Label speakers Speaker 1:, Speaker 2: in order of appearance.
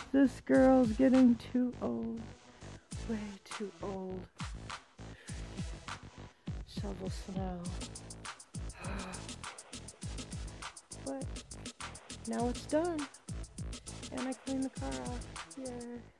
Speaker 1: This girl's getting too old. Way too old. Shovel snow. But now it's done. And I cleaned the car off. Yay.